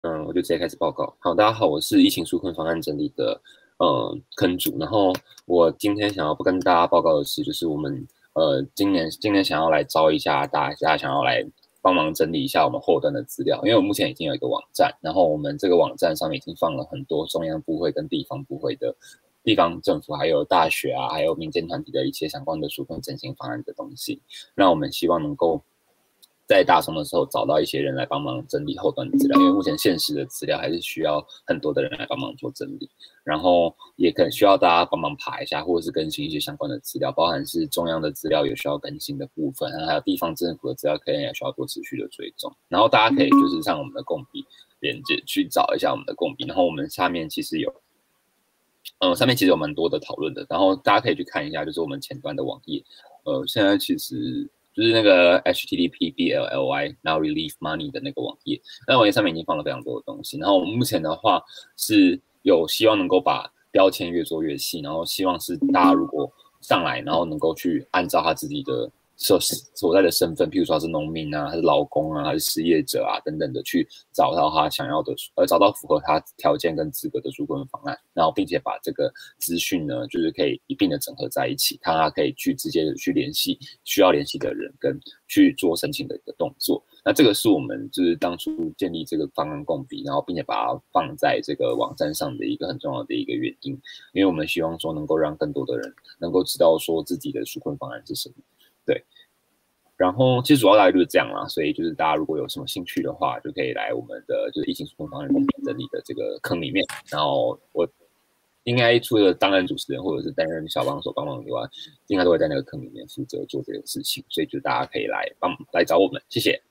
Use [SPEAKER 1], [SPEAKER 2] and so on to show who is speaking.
[SPEAKER 1] 我就直接开始报告。好，大家好，我是疫情纾困方案整理的坑主。然后我今天想要不跟大家报告的是，就是我们今年想要来招一下大家，想要来帮忙整理一下我们后端的资料，因为我目前已经有一个网站，然后我们这个网站上面已经放了很多中央部会跟地方部会的地方政府，还有大学啊，还有民间团体的一些相关的纾困振兴方案的东西。那我们希望能够在大松的时候找到一些人来帮忙整理后端的资料，因为目前现实的资料还是需要很多的人来帮忙做整理，然后也可能需要大家帮忙爬一下，或者是更新一些相关的资料，包含是中央的资料有需要更新的部分，还有地方政府的资料可能也需要做持续的追踪。然后大家可以就是上我们的共笔连接去找一下我们的共笔，然后我们下面其实有。上面其实有蛮多的讨论的，然后大家可以去看一下，就是我们前端的网页，现在其实就是那个 http://bll.y now relief money 的那个网页，那网页上面已经放了非常多的东西。然后我们目前的话是有希望能够把标签越做越细，然后希望是大家如果上来，然后能够去按照他自己的所在的身份，譬如说他是农民啊，还是劳工啊，还是失业者啊等等的，去找到他想要的，找到符合他条件跟资格的纾困方案，然后并且把这个资讯呢，就是可以一并的整合在一起，他可以去直接的去联系需要联系的人，跟去做申请的一个动作。那这个是我们就是当初建立这个方案共笔，然后并且把它放在这个网站上的一个很重要的一个原因，因为我们希望说能够让更多的人能够知道说自己的纾困方案是什么。对，然后其实主要大概就是这样啦，所以就是大家如果有什么兴趣的话，就可以来我们的就是疫情纾困方案公平整理的这个坑里面。然后我应该除了担任主持人或者是担任小帮手帮忙以外，应该都会在那个坑里面负责做这个事情，所以就大家可以来找我们，谢谢。